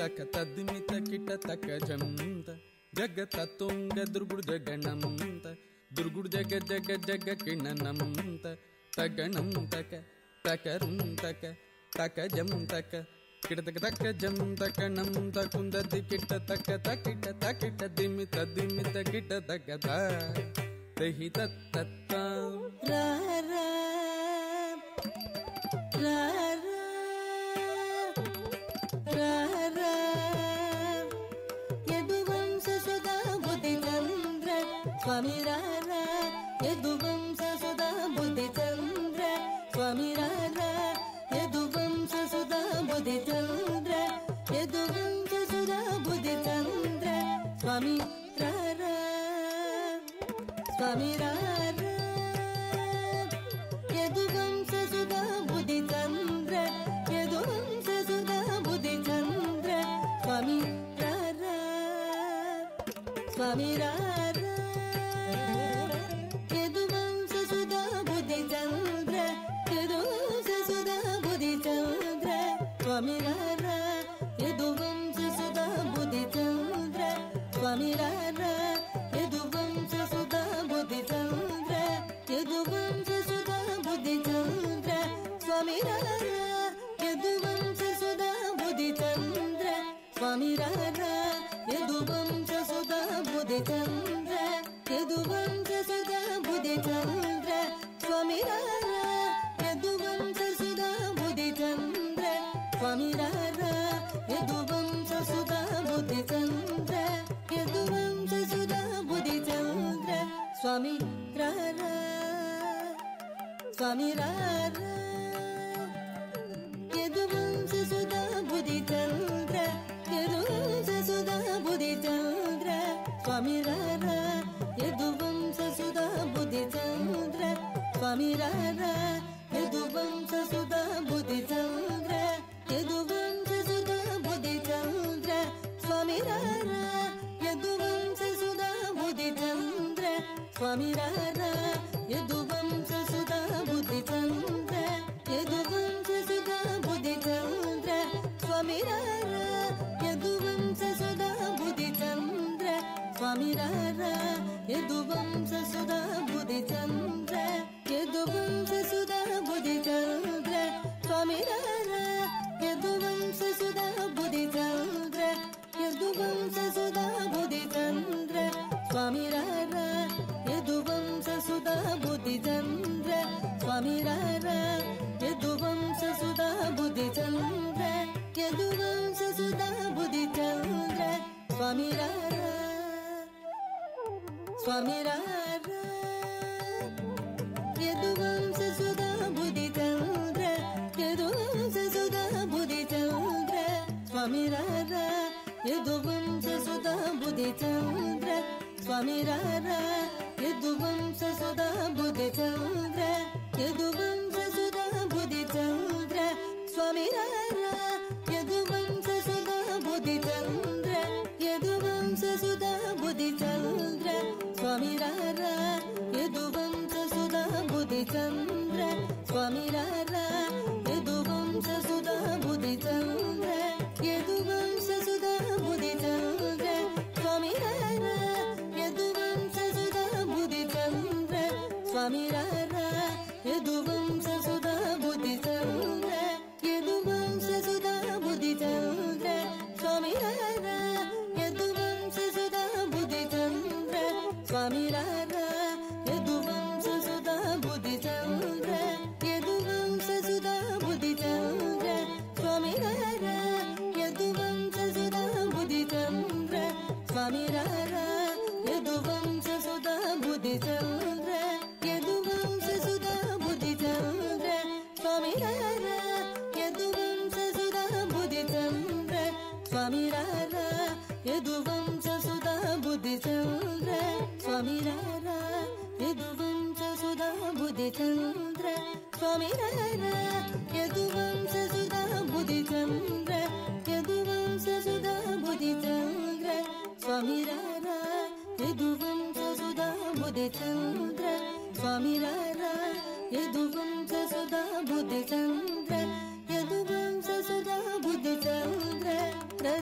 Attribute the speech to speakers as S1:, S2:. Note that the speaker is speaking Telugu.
S1: తక తద్దిమిత కిట తక జంత జగ తత్తుంగ దుర్గుడు జగనంత దుర్గుడు జగ జగ జగ కిణనంత తగణం తక తకరుం తక తక జం తక కిట తక తక జం తకణం తకుందది కిట తక తకిట తకిట దిమిత దిమిత కిట తక తహి తత్త
S2: రా రా రా రా రా యదువంశ సుధా బుద్ధి చంద్ర స్వామి రా రా యదువంశ సుధా బుద్ధి చంద్ర స్వామి రా రా యదువంశ సుధా బుద్ధి చంద్ర యదువంశ సుధా బుద్ధి చంద్ర స్వామి రా రా స్వామి రా రా యదువంశ సుధా బుద్ధి చంద్ర యదువంశ సుధా బుద్ధి చంద్ర స్వామి రా రా స్వామి రా రా యదువంశ సుధా బుద్ధి చంద్ర యదువంశ సుధా బుద్ధి చంద్ర స్వామి రా రా యదువంశ సుధా బుద్ధి చంద్ర స్వామి రా రా యదువంశ సుధా బుద్ధి చంద్ర యదువంశ సుధా బుద్ధి చంద్ర స్వామి రా రా యదువంశ సుధా బుద్ధి చంద్ర స్వామి రా రా యదువంశ సుధా బుద్ధి చంద్ర యదువంశ సుధా బుద్ధి చంద్ర స్వామి రా రా యదువంశ సుధా బుద్ధి చంద్ర స్వామి రా రా యదువంశ సుధా బుద్ధి చంద్ర యదువంశ సుధా బుద్ధి చంద్ర స్వామి రా రా స్వామి రా రా యదువంశ సుధా బుద్ధి చంద్ర యదువంశ సుధా బుద్ధి చంద్ర స్వామి రా రా యదువంశ సుధా బుద్ధి చంద్ర స్వామి రా రా యదువంశ సుధా బుద్ధి చంద్ర యదువంశ సుధా బుద్ధి చంద్ర స్వామి రా రా యదువంశ సుధా బుద్ధి చంద్ర స్వామి రా రా యదువంశ సుధా బుద్ధి చంద్ర యదువంశ సుధా బుద్ధి చంద్ర స్వామి రా రా యదువంశ సుధా బుద్ధి చంద్ర స్వామి రా రా యదువంశ సుధా బుద్ధి చంద్ర యదువంశ సుధా బుద్ధి చంద్ర స్వామి రా రా యదువంశ సుధా బుద్ధి చంద్ర యదువంశ సుధా బుద్ధి చంద్ర స్వామి రా రా యదువంశ సుధా బుద్ధి చంద్ర స్వామి రా రా యదువంశ సుధా బుద్ధి చంద్ర యదువంశ సుధా బుద్ధి చంద్ర స్వామి రా రా స్వామి రా రా యదువంశ సుధా బుద్ధి చంద్ర యదువంశ సుధా బుద్ధి చంద్ర స్వామి రా రా యదువంశ సుధా బుద్ధి చంద్ర స్వామి రా రా యదువంశ సుధా బుద్ధి చంద్ర యదువంశ సుధా బుద్ధి చంద్ర స్వామి రా రా యదువంశ సుధా బుద్ధి చంద్ర యదువంశ సుధా బుద్ధి చంద్ర స్వామి రా రా యదువంశ సుధా బుద్ధి చంద్ర స్వామి రా రా యదువంశ సుధా బుద్ధి చంద్ర యదువంశ సుధా బుద్ధి చంద్ర స్వామి రా రా యదువంశ సుధా బుద్ధి చంద్ర స్వామి రా రా యదువంశ సుధా బుద్ధి చంద్ర యదువంశ సుధా బుద్ధి చంద్ర స్వామి రా రా యదువంశ సుధా బుద్ధి చంద్ర స్వామి రా రా యదువంశ సుధా బుద్ధి చంద్ర యదువంశ సుధా బుద్ధి చంద్ర స్వామి రా రా యదువంశ సుధా బుద్ధి చంద్ర స్వామి రా రా యదువంశ సుధా బుద్ధి చంద్ర యదువంశ సుధా బుద్ధి చంద్ర స్వామి రా రా యదువంశ సుధా బుద్ధి చంద్ర స్వామి రా రా యదువంశ సుధా బుద్ధి చంద్ర స్వామి రా రా యదువంశ సుధా బుద్ధి చంద్ర స్వామి రా రా యదువంశ సుధా బుద్ధి చంద్ర యదువంశ సుధా బుద్ధి చంద్ర స్వామి రా రా యదువంశ సుధా బుద్ధి చంద్ర స్వామి రా రా యదువంశ సుధా బుద్ధి చంద్ర